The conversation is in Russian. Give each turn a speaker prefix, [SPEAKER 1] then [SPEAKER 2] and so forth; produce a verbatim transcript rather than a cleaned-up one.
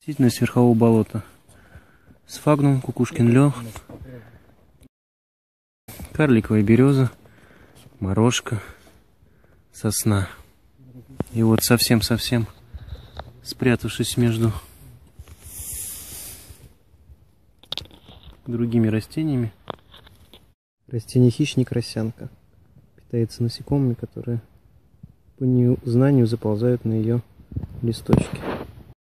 [SPEAKER 1] Растительность верхового болота. Сфагнум, кукушкин лёг, карликовая береза, морожка, сосна. И вот совсем-совсем спрятавшись между другими растениями, растение хищник росянка. Питается насекомыми, которые по незнанию заползают на ее листочки.